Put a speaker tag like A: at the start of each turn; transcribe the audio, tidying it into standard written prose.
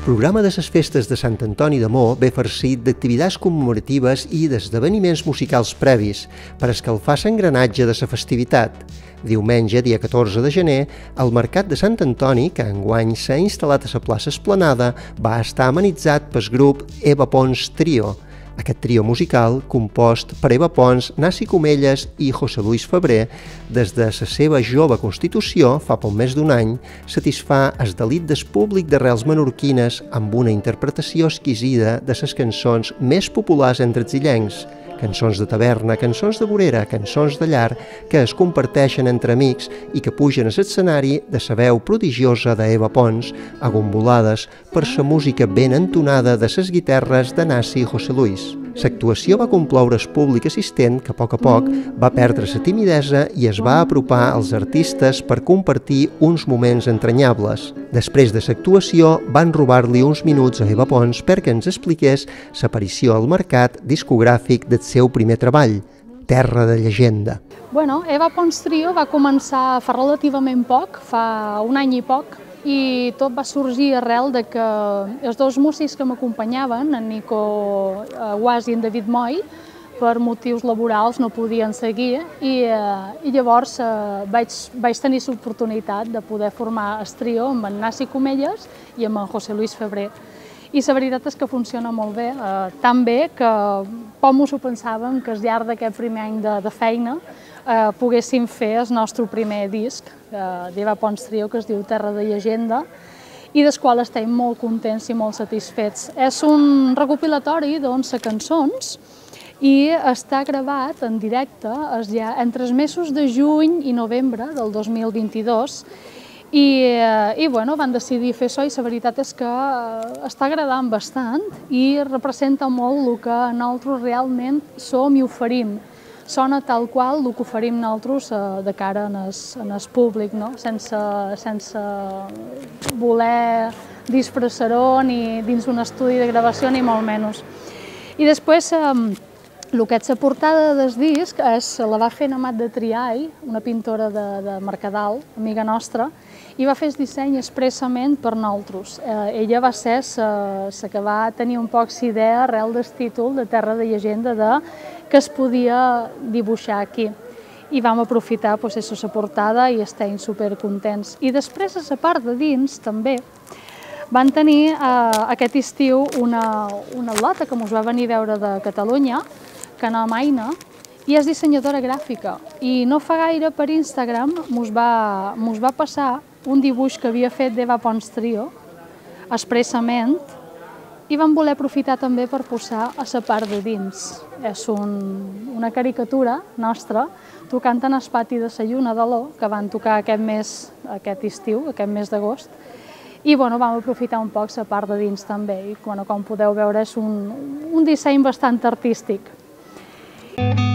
A: programa de les festes de Sant Antoni de Mo ve farcit d'activitats commemoratives i d'esdeveniments musicals previs per escalfar l'engranatge de la festivitat. Diumenge, dia 14 de gener, el Mercat de Sant Antoni, que enguany s'ha instal·lat a la plaça Esplanada, va estar amenitzat pel grup Eva Pons Trio. Aquest trio musical, compost per Eva Pons, Nasi Comelles i José Luis Febrer, des de la seva jove constitució, fa poc més d'un any, satisfà el delit del públic d'arrels menorquines amb una interpretació exquisida de les cançons més populars entre els illencs, cançons de taverna, cançons de vorera, cançons de llar, que es comparteixen entre amics i que pugen a l'escenari de la veu prodigiosa d'Eva Pons, agombolades per la música ben entonada de les guitarres de Nasi i José Luis. L'actuació va comploure el públic assistent que a poc va perdre la timidesa i es va apropar als artistes per compartir uns moments entranyables. Després de l'actuació van robar-li uns minuts a Eva Pons perquè ens expliqués l'aparició al mercat discogràfic del seu primer treball, Terra de Llegenda.
B: Bueno, Eva Pons Trio va començar fa relativament poc, fa un any i poc, i tot va sorgir arrel de que els dos músics que m'acompanyaven, en Nico Guas i en David Moy, per motius laborals no podien seguir i llavors vaig tenir l'oportunitat de poder formar el trio amb en Nasi Comelles i amb en José Luis Febrer. I la veritat és que funciona molt bé, tan bé que poc m'ho pensàvem que al llarg d'aquest primer any de feina poguéssim fer el nostre primer disc d'Eva Pons Trio, que es diu Terra de Llegenda, i del qual estem molt contents i molt satisfets. És un recopilatori d'11 cançons i està gravat en directe entre els mesos de juny i novembre del 2022 i van decidir fer això i la veritat és que està agradant bastant i representa molt el que nosaltres realment som i oferim. Sona tal qual el que oferim nosaltres de cara en el públic, sense voler disfressar-ho ni dins un estudi de gravació ni molt menys. I després el que és la portada del disc la va fer Amat de Triay, una pintora de Mercadal, amiga nostra, i va fer el disseny expressament per nosaltres. Ella va ser la que va tenir un poc l'idea arrel del títol de Terra de Llegenda que es podia dibuixar aquí. I vam aprofitar la portada i estem supercontents. I després, a la part de dins, també, van tenir aquest estiu una atleta que ens va venir a veure de Catalunya, que Ana Maina, i és dissenyadora gràfica. I no fa gaire per Instagram ens va passar un dibuix que havia fet d'Eva Pons Trio, expressament, i vam voler aprofitar també per posar a la part de dins. És una caricatura nostra tocant en el pati de la Lluna de l'O, que van tocar aquest estiu, aquest mes d'agost, i vam aprofitar un poc la part de dins també. I com podeu veure és un disseny bastant artístic.